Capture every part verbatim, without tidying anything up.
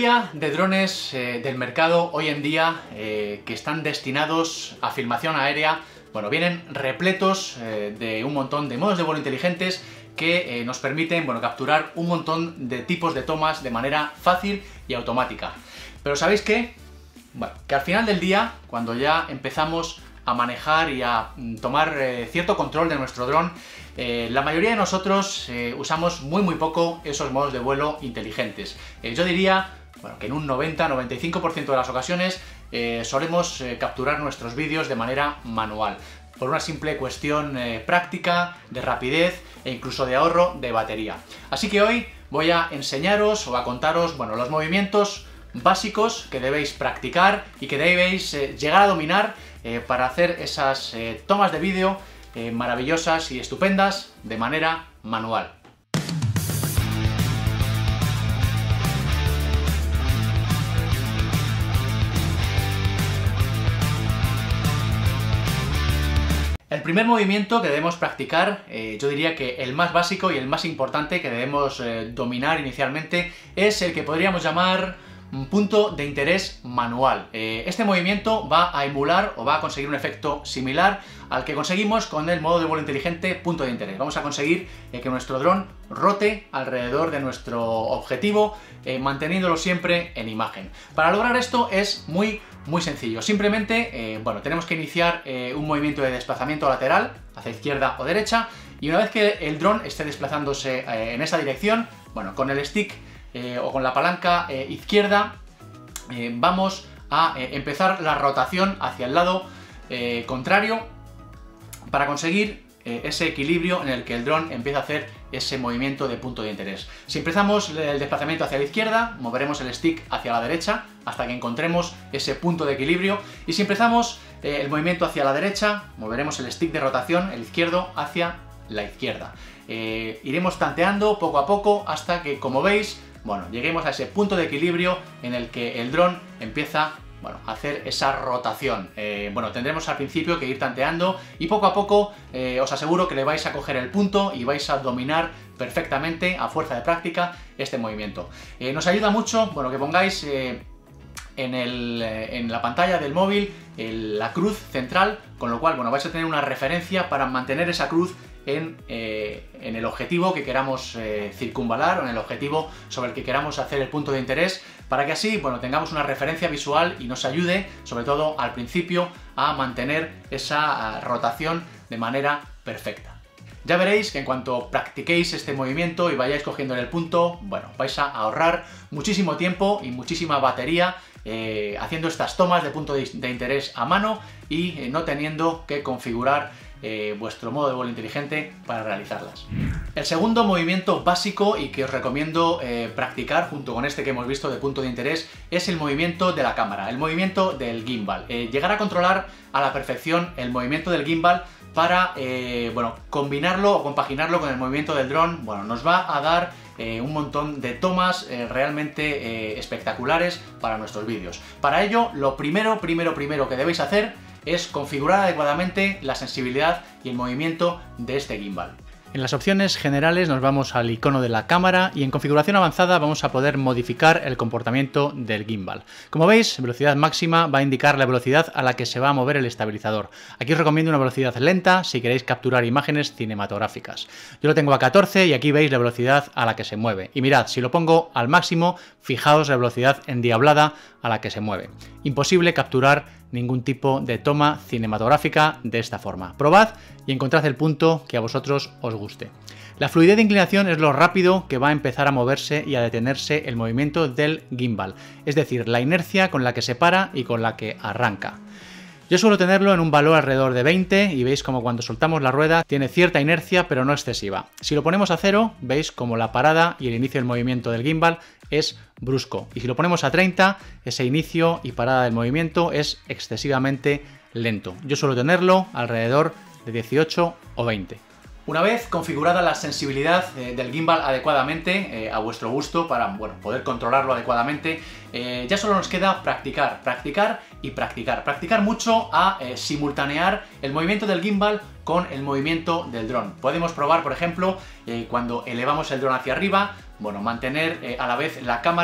mayoría de drones eh, del mercado hoy en día eh, que están destinados a filmación aérea, bueno, vienen repletos eh, de un montón de modos de vuelo inteligentes que eh, nos permiten, bueno, capturar un montón de tipos de tomas de manera fácil y automática. Pero ¿sabéis qué? Bueno, que al final del día, cuando ya empezamos a manejar y a tomar eh, cierto control de nuestro dron, eh, la mayoría de nosotros eh, usamos muy muy poco esos modos de vuelo inteligentes. Eh, yo diría, bueno, que en un noventa a noventa y cinco por ciento de las ocasiones eh, solemos eh, capturar nuestros vídeos de manera manual, por una simple cuestión eh, práctica, de rapidez e incluso de ahorro de batería. Así que hoy voy a enseñaros o a contaros, bueno, los movimientos básicos que debéis practicar y que debéis eh, llegar a dominar eh, para hacer esas eh, tomas de vídeo eh, maravillosas y estupendas de manera manual. El primer movimiento que debemos practicar, eh, yo diría que el más básico y el más importante que debemos eh, dominar inicialmente, es el que podríamos llamar un punto de interés manual. Eh, este movimiento va a emular o va a conseguir un efecto similar al que conseguimos con el modo de vuelo inteligente punto de interés. Vamos a conseguir eh, que nuestro dron rote alrededor de nuestro objetivo, eh, manteniéndolo siempre en imagen. Para lograr esto es muy muy sencillo. Simplemente, eh, bueno, tenemos que iniciar eh, un movimiento de desplazamiento lateral hacia izquierda o derecha, y una vez que el dron esté desplazándose eh, en esa dirección, bueno, con el stick Eh, o con la palanca eh, izquierda eh, vamos a eh, empezar la rotación hacia el lado eh, contrario para conseguir eh, ese equilibrio en el que el dron empieza a hacer ese movimiento de punto de interés. Si empezamos el desplazamiento hacia la izquierda, moveremos el stick hacia la derecha hasta que encontremos ese punto de equilibrio, y si empezamos eh, el movimiento hacia la derecha, moveremos el stick de rotación, el izquierdo, hacia la izquierda. Eh, iremos tanteando poco a poco hasta que, como veis, bueno, lleguemos a ese punto de equilibrio en el que el dron empieza, bueno, a hacer esa rotación. Eh, bueno, tendremos al principio que ir tanteando y poco a poco eh, os aseguro que le vais a coger el punto y vais a dominar perfectamente, a fuerza de práctica, este movimiento. Eh, nos ayuda mucho, bueno, que pongáis eh, en, el, eh, en la pantalla del móvil el, la cruz central, con lo cual, bueno, vais a tener una referencia para mantener esa cruz En, eh, en el objetivo que queramos eh, circunvalar, o en el objetivo sobre el que queramos hacer el punto de interés, para que así, bueno, tengamos una referencia visual y nos ayude, sobre todo al principio, a mantener esa a, rotación de manera perfecta. Ya veréis que en cuanto practiquéis este movimiento y vayáis cogiendo el punto, bueno, vais a ahorrar muchísimo tiempo y muchísima batería eh, haciendo estas tomas de punto de, de interés a mano y eh, no teniendo que configurar Eh, vuestro modo de vuelo inteligente para realizarlas. El segundo movimiento básico y que os recomiendo eh, practicar junto con este que hemos visto de punto de interés es el movimiento de la cámara, el movimiento del gimbal. Eh, llegar a controlar a la perfección el movimiento del gimbal para eh, bueno, combinarlo o compaginarlo con el movimiento del dron, bueno, nos va a dar eh, un montón de tomas eh, realmente eh, espectaculares para nuestros vídeos. Para ello, lo primero, primero, primero que debéis hacer es configurar adecuadamente la sensibilidad y el movimiento de este gimbal. En las opciones generales nos vamos al icono de la cámara y en configuración avanzada vamos a poder modificar el comportamiento del gimbal. Como veis, velocidad máxima va a indicar la velocidad a la que se va a mover el estabilizador. Aquí os recomiendo una velocidad lenta si queréis capturar imágenes cinematográficas. Yo lo tengo a catorce y aquí veis la velocidad a la que se mueve. Y mirad, si lo pongo al máximo, fijaos la velocidad endiablada a la que se mueve. Imposible capturar ningún tipo de toma cinematográfica de esta forma. Probad y encontrad el punto que a vosotros os guste. La fluidez de inclinación es lo rápido que va a empezar a moverse y a detenerse el movimiento del gimbal, es decir, la inercia con la que se para y con la que arranca. Yo suelo tenerlo en un valor alrededor de veinte y veis como cuando soltamos la rueda tiene cierta inercia pero no excesiva. Si lo ponemos a cero, veis como la parada y el inicio del movimiento del gimbal es brusco. Y si lo ponemos a treinta, ese inicio y parada del movimiento es excesivamente lento. Yo suelo tenerlo alrededor de dieciocho o veinte. Una vez configurada la sensibilidad eh, del gimbal adecuadamente, eh, a vuestro gusto, para bueno, poder controlarlo adecuadamente, eh, ya solo nos queda practicar, practicar y practicar. Practicar mucho a eh, simultanear el movimiento del gimbal con el movimiento del dron. Podemos probar, por ejemplo, eh, cuando elevamos el dron hacia arriba, bueno, mantener eh, a la vez la cámara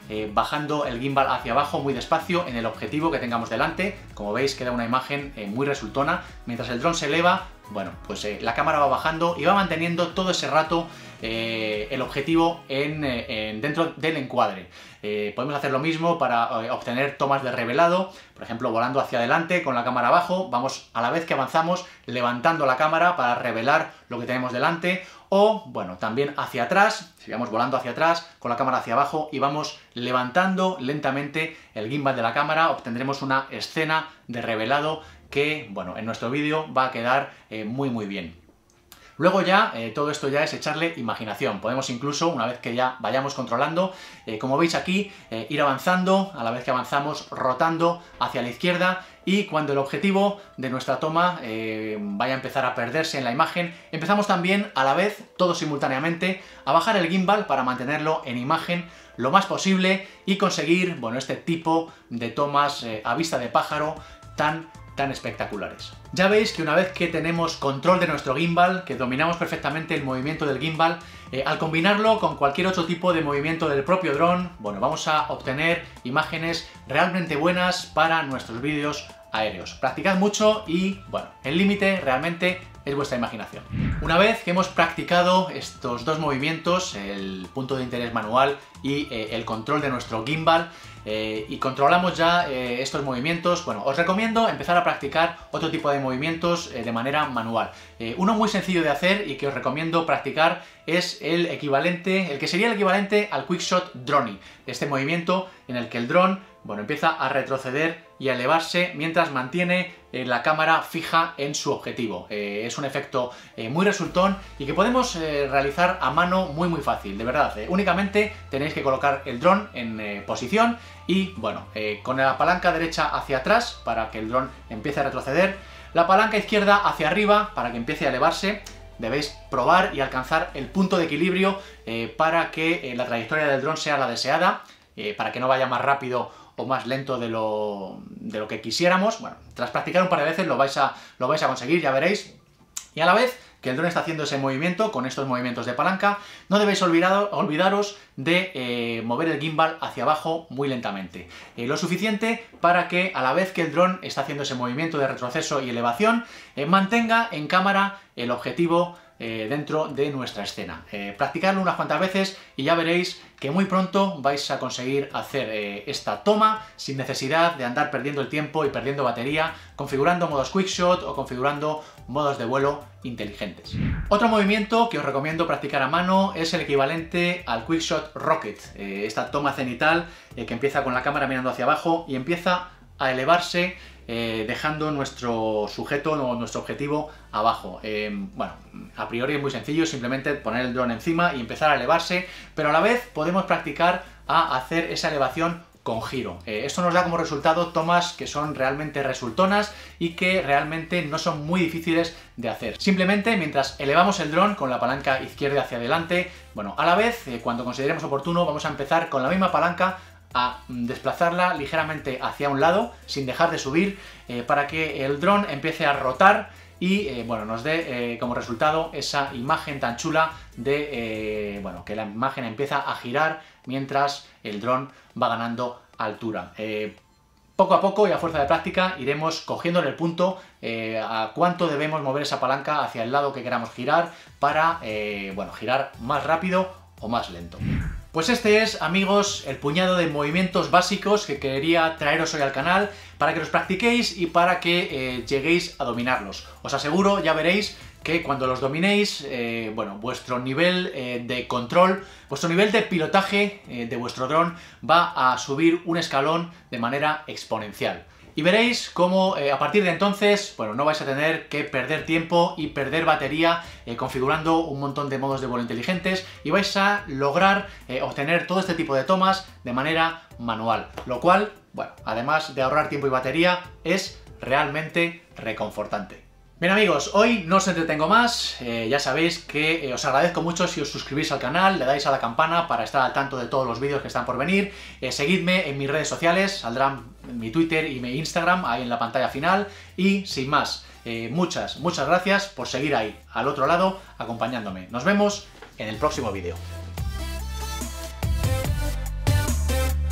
eh, bajando el gimbal hacia abajo muy despacio en el objetivo que tengamos delante. Como veis, queda una imagen eh, muy resultona. Mientras el dron se eleva, bueno, pues eh, la cámara va bajando y va manteniendo todo ese rato eh, el objetivo en, eh, en, dentro del encuadre. Eh, podemos hacer lo mismo para eh, obtener tomas de revelado, por ejemplo, volando hacia adelante con la cámara abajo, vamos a la vez que avanzamos levantando la cámara para revelar lo que tenemos delante, o, bueno, también hacia atrás, si vamos volando hacia atrás con la cámara hacia abajo y vamos levantando lentamente el gimbal de la cámara, obtendremos una escena de revelado que, bueno, en nuestro vídeo va a quedar eh, muy muy bien. Luego ya, eh, todo esto ya es echarle imaginación. Podemos incluso, una vez que ya vayamos controlando, eh, como veis aquí, eh, ir avanzando, a la vez que avanzamos, rotando hacia la izquierda, y cuando el objetivo de nuestra toma eh, vaya a empezar a perderse en la imagen, empezamos también, a la vez, todos simultáneamente, a bajar el gimbal para mantenerlo en imagen lo más posible y conseguir, bueno, este tipo de tomas eh, a vista de pájaro tan tan espectaculares. Ya veis que una vez que tenemos control de nuestro gimbal, que dominamos perfectamente el movimiento del gimbal, eh, al combinarlo con cualquier otro tipo de movimiento del propio dron, bueno, vamos a obtener imágenes realmente buenas para nuestros vídeos aéreos. Practicad mucho y, bueno, el límite realmente es vuestra imaginación. Una vez que hemos practicado estos dos movimientos, el punto de interés manual y eh, el control de nuestro gimbal, eh, y controlamos ya eh, estos movimientos, bueno, os recomiendo empezar a practicar otro tipo de movimientos eh, de manera manual. Eh, uno muy sencillo de hacer y que os recomiendo practicar es el equivalente, el que sería el equivalente al Quickshot Droning, este movimiento en el que el dron, bueno, empieza a retroceder y a elevarse mientras mantiene eh, la cámara fija en su objetivo. Eh, es un efecto eh, muy resultón y que podemos eh, realizar a mano muy muy fácil, de verdad. Eh, únicamente tenéis que colocar el dron en eh, posición y, bueno, eh, con la palanca derecha hacia atrás para que el dron empiece a retroceder, la palanca izquierda hacia arriba para que empiece a elevarse. Debéis probar y alcanzar el punto de equilibrio eh, para que eh, la trayectoria del dron sea la deseada, eh, para que no vaya más rápido o más lento de lo, de lo que quisiéramos. Bueno, tras practicar un par de veces lo vais a, lo vais a conseguir, ya veréis. Y a la vez que el dron está haciendo ese movimiento, con estos movimientos de palanca, no debéis olvidado, olvidaros de eh, mover el gimbal hacia abajo muy lentamente. Eh, lo suficiente para que a la vez que el dron está haciendo ese movimiento de retroceso y elevación, eh, mantenga en cámara el objetivo Eh, dentro de nuestra escena. Eh, practicarlo unas cuantas veces y ya veréis que muy pronto vais a conseguir hacer eh, esta toma sin necesidad de andar perdiendo el tiempo y perdiendo batería, configurando modos Quickshot o configurando modos de vuelo inteligentes. Otro movimiento que os recomiendo practicar a mano es el equivalente al Quickshot Rocket, eh, esta toma cenital eh, que empieza con la cámara mirando hacia abajo y empieza a elevarse, eh, dejando nuestro sujeto o nuestro objetivo abajo. Eh, bueno, a priori es muy sencillo, simplemente poner el dron encima y empezar a elevarse, pero a la vez podemos practicar a hacer esa elevación con giro. Eh, esto nos da como resultado tomas que son realmente resultonas y que realmente no son muy difíciles de hacer. Simplemente mientras elevamos el dron con la palanca izquierda hacia adelante, bueno, a la vez, eh, cuando consideremos oportuno, vamos a empezar con la misma palanca a desplazarla ligeramente hacia un lado, sin dejar de subir, eh, para que el dron empiece a rotar y eh, bueno, nos dé eh, como resultado esa imagen tan chula de eh, bueno, que la imagen empieza a girar mientras el dron va ganando altura. Eh, poco a poco y a fuerza de práctica iremos cogiendo en el punto eh, a cuánto debemos mover esa palanca hacia el lado que queramos girar para eh, bueno, girar más rápido o más lento. Pues este es, amigos, el puñado de movimientos básicos que quería traeros hoy al canal para que los practiquéis y para que eh, lleguéis a dominarlos. Os aseguro, ya veréis, que cuando los dominéis, eh, bueno, vuestro nivel eh, de control, vuestro nivel de pilotaje eh, de vuestro dron va a subir un escalón de manera exponencial. Y veréis cómo eh, a partir de entonces, bueno, no vais a tener que perder tiempo y perder batería eh, configurando un montón de modos de vuelo inteligentes y vais a lograr eh, obtener todo este tipo de tomas de manera manual, lo cual, bueno, además de ahorrar tiempo y batería, es realmente reconfortante. Bien, amigos, hoy no os entretengo más, eh, ya sabéis que eh, os agradezco mucho si os suscribís al canal, le dais a la campana para estar al tanto de todos los vídeos que están por venir, eh, seguidme en mis redes sociales, saldrán mi Twitter y mi Instagram ahí en la pantalla final y sin más, eh, muchas, muchas gracias por seguir ahí, al otro lado, acompañándome. Nos vemos en el próximo vídeo.